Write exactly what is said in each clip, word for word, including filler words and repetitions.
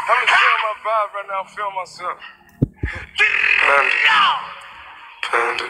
I'm enjoying my vibe right now, I feel myself. Panda. Panda.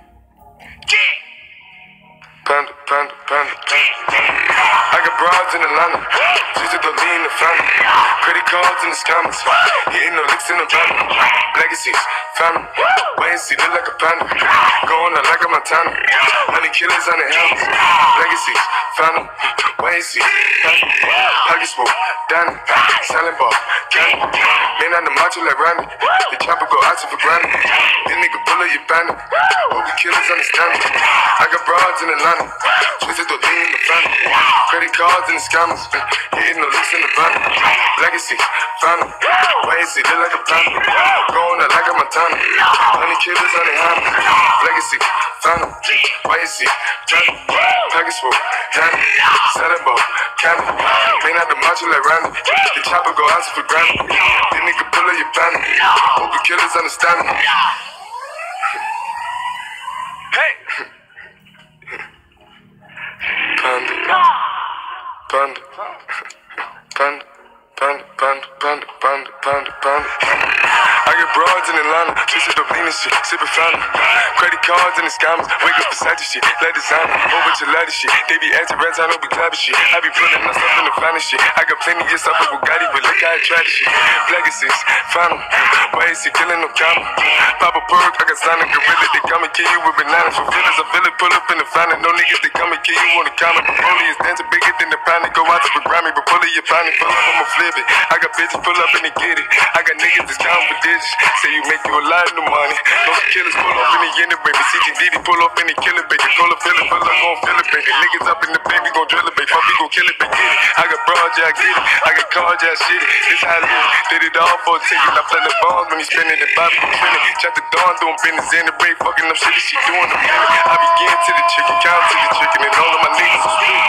Panda, panda, panda, panda. I got broads in Atlanta, just to lean in the family. Credit cards in the scammers, hitting the licks in the van. Legacies, family, wait and see, look like a panda. Going out like a Montana, honey killers on the helmets. Legacies, family, wait and see, family. Pockets full, Danny, selling ball, candy. Man on the macho like Randy, the chopper go out for granted. This nigga pull up your bandit, hope the killers understand me. I got broads in Atlanta, twisted to lean in the family. Credit cards and the scammers, hitting the licks in the van. Legacy, family, wait and see, look like a panda. Going out like a Montana, honey killers on the helmets. Legacy, family, wait and see, family. Package full, Danny, selling ball, candy. Man out the macho like Randy, the chopper go out for granted. This nigga pull up your bandit, hope the killers understand me. Hey! Panda, panda, panda, panda, panda, panda, panda, panda, panda. I get broads in Atlanta, twisted up lean and shit, sippin' fountain. Credit cards and the scammers, wake up beside your shit, let designer, whole bunch of ladder shit. They be acting rats, I know be clapping shit. I be pulling us up in the finest shit. I got plenty of stuff with Bugatti, but look how I try this shit. Legacies, final, why is he killing no comma? Pop a perk, I got signed a gorilla, they come and kill you with bananas. For feelings, I feel it, pull up in the finest. No niggas, they come and kill you on the comment. Broly is dancing bigger than the pound, go out to the Grammy, but pull it, you find it, pull up, I'ma flip it. I got bitches, pull up and they get it. I got niggas that's counting for digits. Say you make you a lot of money. Those killers pull up in the unit, baby. C G D D pull up in the killer, baby. Call a feeling, pull up, gon' feel it, baby. Niggas up in the baby, gon' drill it, baby. Fuck, we gon' kill it, baby. Get it. I got broad, yeah, I get it. I got cards, yeah, I shit it. This how I live. Did it all for a ticket. I play the bombs when he spinning the Bobby, he spinning. Chop the dawn, doing business in the break, fucking up shit that she doing the minute. I begin to the chicken, count to the chicken, and all of my niggas are split.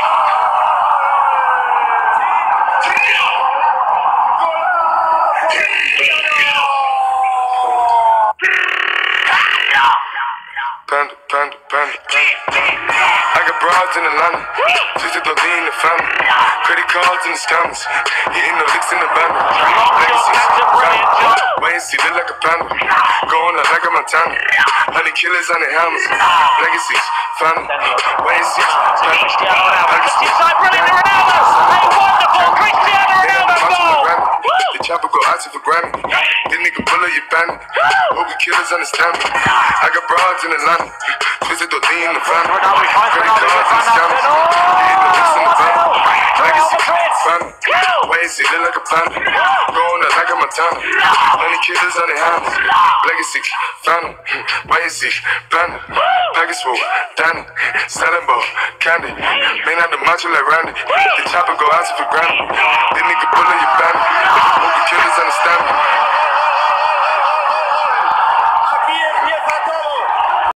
Panda, panda, panda, panda. I got broads in Atlanta, twisted to lean in the family. Credit cards and the scammers, hitting the licks in the van. Legacies, family, wait and see, look like a panda. Going out like a Montana, honey killers on the helmets. Legacies, family, wait and see, family. Cristiano Ronaldo, a wonderful Cristiano Ronaldo goal. The chopper go out for granted. This nigga pull up your bandit, hope the killers understand me. I got broads in Atlanta, twisted to lean in the family. Credit cards and the scammers, hitting the licks in the van. Legacy, family, wait and see, look like a panda. Going out like a Montana, honey killers on the helmets. Legacy, family, wait and see, panda. Package full, Danny, selling ball, candy. Man out the macho like Randy, the chopper go out for granted. This nigga pull up your bandit.